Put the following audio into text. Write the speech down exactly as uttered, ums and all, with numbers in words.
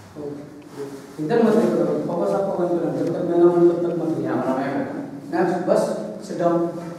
इधर मत देखो, फोकस आपको वहीं पर रखना, जब तक मैं ना बोलूं तब तक मत देखो। यहाँ पर मैं नेक्स्ट, बस सिट डाउन।